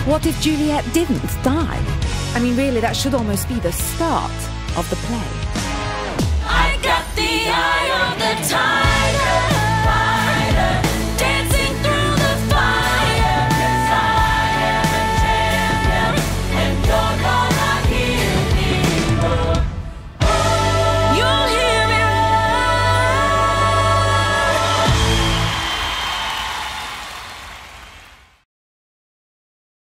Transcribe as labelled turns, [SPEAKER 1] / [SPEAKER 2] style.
[SPEAKER 1] What if Juliet didn't die? I mean, really, that should almost be the start of the play.